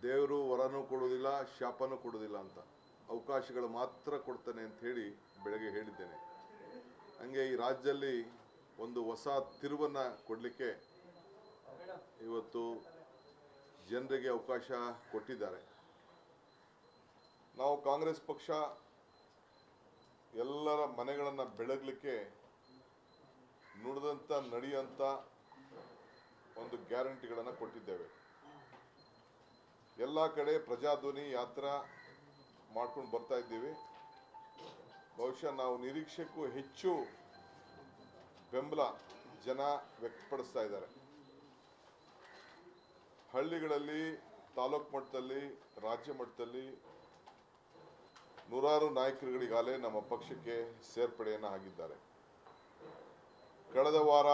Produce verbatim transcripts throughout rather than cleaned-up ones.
ದೇವರು ವರನೂ ಕೊಡೋದಿಲ್ಲ, ಶಾಪನೂ ಕೊಡೋದಿಲ್ಲ ಅಂತ, ಅವಕಾಶಗಳು ಮಾತ್ರ ಕೊಡ್ತಾನೆ ಅಂತ ಹೇಳಿ ಬೆಳಗ್ಗೆ ಹೇಳಿದ್ದೇನೆ. ಹಂಗೆ ಈ ರಾಜ್ಯದಲ್ಲಿ ಒಂದು ಹೊಸ ತಿರುವನ್ನು ಕೊಡಲಿಕ್ಕೆ ಇವತ್ತು ಜನರಿಗೆ ಅವಕಾಶ ಕೊಟ್ಟಿದ್ದಾರೆ. ನಾವು ಕಾಂಗ್ರೆಸ್ ಪಕ್ಷ ಎಲ್ಲರ ಮನೆಗಳನ್ನು ಬೆಳಗಲಿಕ್ಕೆ ನುಡಿದಂಥ ನಡೆಯುವಂಥ ಒಂದು ಗ್ಯಾರಂಟಿಗಳನ್ನು ಕೊಟ್ಟಿದ್ದೇವೆ. ಎಲ್ಲ ಕಡೆ ಪ್ರಜಾಧ್ವನಿ ಯಾತ್ರಾ ಮಾಡ್ಕೊಂಡು ಬರ್ತಾ ಇದ್ದೀವಿ. ಬಹುಶಃ ನಾವು ನಿರೀಕ್ಷೆಗೂ ಹೆಚ್ಚು ಬೆಂಬಲ ಜನ ವ್ಯಕ್ತಪಡಿಸ್ತಾ ಇದ್ದಾರೆ. ಹಳ್ಳಿಗಳಲ್ಲಿ, ತಾಲೂಕು ಮಟ್ಟದಲ್ಲಿ, ರಾಜ್ಯ ಮಟ್ಟದಲ್ಲಿ ನೂರಾರು ನಾಯಕರುಗಳಿಗಾಗಲೇ ನಮ್ಮ ಪಕ್ಷಕ್ಕೆ ಸೇರ್ಪಡೆಯನ್ನು ಆಗಿದ್ದಾರೆ. ಕಳೆದ ವಾರ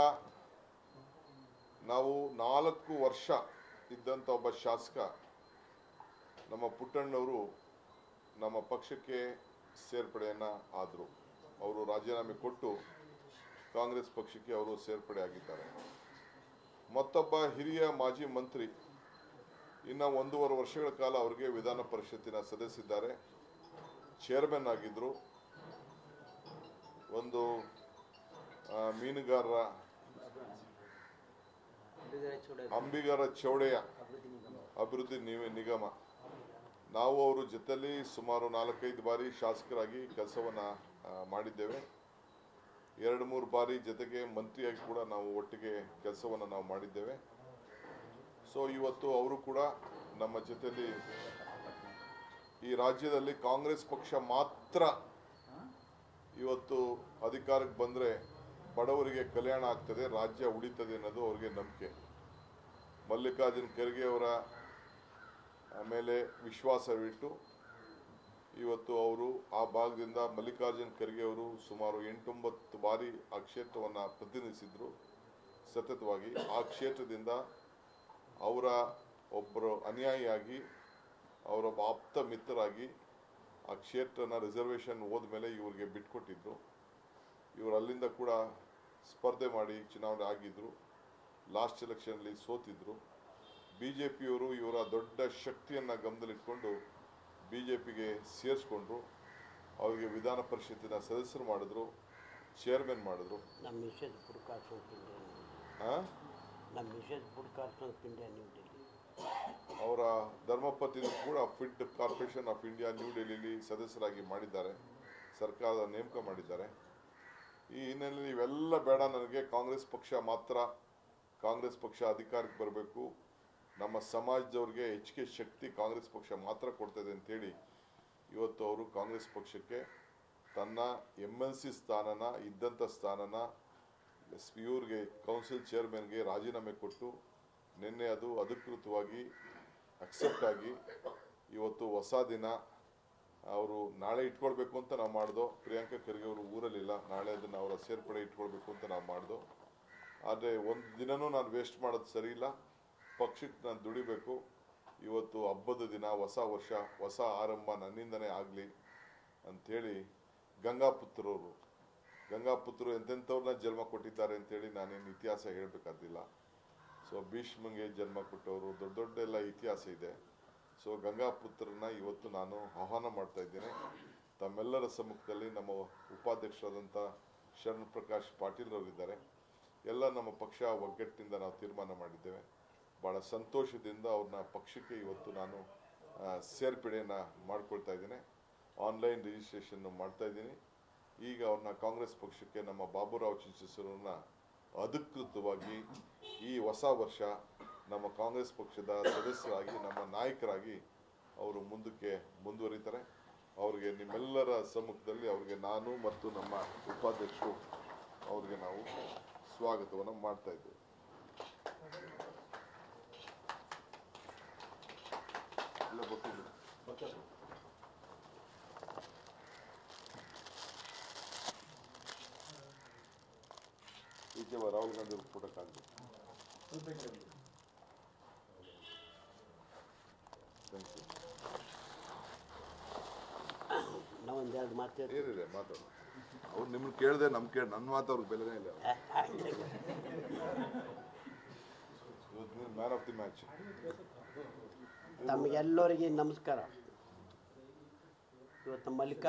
ನಾವು ನಾಲ್ಕು ವರ್ಷ ಇದ್ದಂಥ ಒಬ್ಬ ಶಾಸಕ ನಮ್ಮ ಪುಟ್ಟಣ್ಣವರು ನಮ್ಮ ಪಕ್ಷಕ್ಕೆ ಸೇರ್ಪಡೆಯನ್ನು ಆದರು. ಅವರು ರಾಜೀನಾಮೆ ಕೊಟ್ಟು ಕಾಂಗ್ರೆಸ್ ಪಕ್ಷಕ್ಕೆ ಅವರು ಸೇರ್ಪಡೆ ಆಗಿದ್ದಾರೆ. ಮತ್ತೊಬ್ಬ ಹಿರಿಯ ಮಾಜಿ ಮಂತ್ರಿ ಇನ್ನು ಒಂದೂವರೆ ವರ್ಷಗಳ ಕಾಲ ಅವರಿಗೆ ವಿಧಾನ ಪರಿಷತ್ತಿನ ಸದಸ್ಯರಿದ್ದಾರೆ, ಚೇರ್ಮನ್ ಆಗಿದ್ದರು. ಒಂದು ಮೀನುಗಾರರ ಅಂಬಿಗರ ಚೌಡೆಯ ಅಭಿವೃದ್ಧಿ ನಿಗಮ, ನಾವು ಅವರ ಜೊತೆಲಿ ಸುಮಾರು ನಾಲ್ಕೈದು ಬಾರಿ ಶಾಸಕರಾಗಿ ಕೆಲಸವನ್ನು ಮಾಡಿದ್ದೇವೆ. ಎರಡು ಮೂರು ಬಾರಿ ಜೊತೆಗೆ ಮಂತ್ರಿಯಾಗಿ ಕೂಡ ನಾವು ಒಟ್ಟಿಗೆ ಕೆಲಸವನ್ನು ನಾವು ಮಾಡಿದ್ದೇವೆ. ಸೊ ಇವತ್ತು ಅವರು ಕೂಡ ನಮ್ಮ ಜೊತೆಲಿ ಈ ರಾಜ್ಯದಲ್ಲಿ ಕಾಂಗ್ರೆಸ್ ಪಕ್ಷ ಮಾತ್ರ ಇವತ್ತು ಅಧಿಕಾರಕ್ಕೆ ಬಂದರೆ ಬಡವರಿಗೆ ಕಲ್ಯಾಣ ಆಗ್ತದೆ, ರಾಜ್ಯ ಉಳಿತದೆ ಅನ್ನೋದು ಅವ್ರಿಗೆ ನಂಬಿಕೆ. ಮಲ್ಲಿಕಾರ್ಜುನ್ ಖರ್ಗೆ ಅವರ ಮೇಲೆ ವಿಶ್ವಾಸವಿಟ್ಟು ಇವತ್ತು ಅವರು ಆ ಭಾಗದಿಂದ ಮಲ್ಲಿಕಾರ್ಜುನ್ ಖರ್ಗೆ ಅವರು ಸುಮಾರು ಎಂಟೊಂಬತ್ತು ಬಾರಿ ಆ ಕ್ಷೇತ್ರವನ್ನು ಪ್ರತಿನಿಧಿಸಿದ್ರು ಸತತವಾಗಿ. ಆ ಕ್ಷೇತ್ರದಿಂದ ಅವರ ಒಬ್ಬರು ಅನ್ಯಾಯಿಯಾಗಿ ಅವರೊಬ್ಬ ಆಪ್ತ ಮಿತ್ರರಾಗಿ ಆ ಕ್ಷೇತ್ರನ ರಿಸರ್ವೇಷನ್ ಹೋದ್ಮೇಲೆ ಇವ್ರಿಗೆ ಬಿಟ್ಕೊಟ್ಟಿದ್ರು. ಇವರು ಅಲ್ಲಿಂದ ಕೂಡ ಸ್ಪರ್ಧೆ ಮಾಡಿ ಚುನಾವಣೆ ಆಗಿದ್ದರು. ಲಾಸ್ಟ್ ಎಲೆಕ್ಷನಲ್ಲಿ ಸೋತಿದ್ರು. ಬಿ ಜೆ ಪಿಯವರು ಇವರ ದೊಡ್ಡ ಶಕ್ತಿಯನ್ನು ಗಮನದಲ್ಲಿಟ್ಕೊಂಡು ಬಿ ಜೆ ಪಿಗೆ ಸೇರಿಸ್ಕೊಂಡ್ರು. ಅವರಿಗೆ ವಿಧಾನ ಪರಿಷತ್ತಿನ ಸದಸ್ಯರು ಮಾಡಿದ್ರು, ಚೇರ್ಮನ್ ಮಾಡಿದ್ರು. ನಮ್ಮ ಮಿಸೆಸ್ ಫುಡ್ ಕಾರ್ಪೊರೇಷನ್ ನಮ್ಮ Mrs food corporation India new Delhi ಅವರ ಧರ್ಮಪತ್ನಿ ಕೂಡ food corporation of India new ಡೆಲ್ಲಿಲಿ ಸದಸ್ಯರಾಗಿ ಮಾಡಿದ್ದಾರೆ, ಸರ್ಕಾರದ ನೇಮಕ ಮಾಡಿದ್ದಾರೆ. ಈ ಹಿನ್ನೆಲೆಯಲ್ಲಿ ಇವೆಲ್ಲ ಬೇಡ, ನನಗೆ ಕಾಂಗ್ರೆಸ್ ಪಕ್ಷ ಮಾತ್ರ, ಕಾಂಗ್ರೆಸ್ ಪಕ್ಷ ಅಧಿಕಾರಕ್ಕೆ ಬರಬೇಕು, ನಮ್ಮ ಸಮಾಜದವ್ರಿಗೆ ಹೆಚ್ಚಿಗೆ ಶಕ್ತಿ ಕಾಂಗ್ರೆಸ್ ಪಕ್ಷ ಮಾತ್ರ ಕೊಡ್ತದೆ ಅಂತೇಳಿ ಇವತ್ತು ಅವರು ಕಾಂಗ್ರೆಸ್ ಪಕ್ಷಕ್ಕೆ ತನ್ನ ಎಮ್ ಎಲ್ ಸಿ ಸ್ಥಾನನ ಇದ್ದಂಥ ಸ್ಥಾನನ ಇವ್ರಿಗೆ ಕೌನ್ಸಿಲ್ ಚೇರ್ಮನ್ಗೆ ರಾಜೀನಾಮೆ ಕೊಟ್ಟು ನಿನ್ನೆ ಅದು ಅಧಿಕೃತವಾಗಿ ಅಕ್ಸೆಪ್ಟ್ ಆಗಿ ಇವತ್ತು ಹೊಸ ದಿನ ಅವರು ನಾಳೆ ಇಟ್ಕೊಳ್ಬೇಕು ಅಂತ ನಾವು ಮಾಡ್ದೋ. ಪ್ರಿಯಾಂಕಾ ಖರ್ಗೆ ಅವರು ಊರಲ್ಲಿಲ್ಲ, ನಾಳೆ ಅದನ್ನು ಅವರ ಸೇರ್ಪಡೆ ಇಟ್ಕೊಳ್ಬೇಕು ಅಂತ ನಾವು ಮಾಡ್ದೋ. ಆದರೆ ಒಂದು ದಿನವೂ ನಾನು ವೇಸ್ಟ್ ಮಾಡೋದು ಸರಿ ಇಲ್ಲ. ಪಕ್ಷಕ್ಕೆ ನಾನು ದುಡಿಬೇಕು. ಇವತ್ತು ಹಬ್ಬದ ದಿನ, ಹೊಸ ವರ್ಷ, ಹೊಸ ಆರಂಭ ನನ್ನಿಂದನೇ ಆಗಲಿ ಅಂಥೇಳಿ ಗಂಗಾಪುತ್ರವರು ಗಂಗಾಪುತ್ರರು ಎಂತೆಂಥವ್ರನ್ನ ಜನ್ಮ ಕೊಟ್ಟಿದ್ದಾರೆ ಅಂತೇಳಿ ನಾನೇನು ಇತಿಹಾಸ ಹೇಳಬೇಕಾದಿಲ್ಲ. ಸೊ ಭೀಷ್ಮಂಗೆ ಜನ್ಮ ಕೊಟ್ಟವರು ದೊಡ್ಡ ದೊಡ್ಡ ಎಲ್ಲ ಇತಿಹಾಸ ಇದೆ. ಸೊ ಗಂಗಾಪುತ್ರನ ಇವತ್ತು ನಾನು ಆಹ್ವಾನ ಮಾಡ್ತಾ ಇದ್ದೇನೆ. ತಮ್ಮೆಲ್ಲರ ಸಮ್ಮುಖದಲ್ಲಿ ನಮ್ಮ ಉಪಾಧ್ಯಕ್ಷರಾದಂಥ ಶರಣ್ ಪ್ರಕಾಶ್ ಪಾಟೀಲ್ರವರಿದ್ದಾರೆ. ಎಲ್ಲ ನಮ್ಮ ಪಕ್ಷ ಒಗ್ಗಟ್ಟಿನಿಂದ ನಾವು ತೀರ್ಮಾನ ಮಾಡಿದ್ದೇವೆ. ಭಾಳ ಸಂತೋಷದಿಂದ ಅವ್ರನ್ನ ಪಕ್ಷಕ್ಕೆ ಇವತ್ತು ನಾನು ಸೇರ್ಪಡೆಯನ್ನು ಮಾಡ್ಕೊಳ್ತಾ ಇದ್ದೇನೆ. ಆನ್ಲೈನ್ ರಿಜಿಸ್ಟ್ರೇಷನ್ನು ಮಾಡ್ತಾ ಇದ್ದೀನಿ. ಈಗ ಅವ್ರನ್ನ ಕಾಂಗ್ರೆಸ್ ಪಕ್ಷಕ್ಕೆ ನಮ್ಮ ಬಾಬುರಾವ್ ಚಿಂಚೇಶ್ವರನ್ನ ಅಧಿಕೃತವಾಗಿ ಈ ಹೊಸ ವರ್ಷ ನಮ್ಮ ಕಾಂಗ್ರೆಸ್ ಪಕ್ಷದ ಸದಸ್ಯರಾಗಿ, ನಮ್ಮ ನಾಯಕರಾಗಿ ಅವರು ಮುಂದಕ್ಕೆ ಮುಂದುವರಿತಾರೆ. ಅವ್ರಿಗೆ ನಿಮ್ಮೆಲ್ಲರ ಸಮ್ಮುಖದಲ್ಲಿ ಅವ್ರಿಗೆ ನಾನು ಮತ್ತು ನಮ್ಮ ಉಪಾಧ್ಯಕ್ಷರು ಅವ್ರಿಗೆ ನಾವು ಸ್ವಾಗತವನ್ನು ಮಾಡ್ತಾ ಇದ್ದೇವೆ. ಎಲ್ಲ ಗೊತ್ತಿಲ್ಲ ಈಚೆ ರಾಹುಲ್ ಗಾಂಧಿ ಅವ್ರ ಫೋಟೋ ಕಾಣ್ತೀವಿ. ನಾವೊಂದೆರಡು ಮಾತು ಏನಿದೆ ಮಾತಾಡೋದು. ಅವ್ರು ನಿಮ್ಮನ್ನು ಕೇಳಿದೆ, ನಮ್ಮ ಕೇಳಿ ನನ್ನ ಮಾತು ಅವ್ರಿಗೆ ಬೆಲೆನೇ ಇಲ್ಲ. Man of the match. ತಮಗೆಲ್ಲರಿಗೆ ನಮಸ್ಕಾರ. ಇವತ್ತು ಮಲ್ಲಿಕ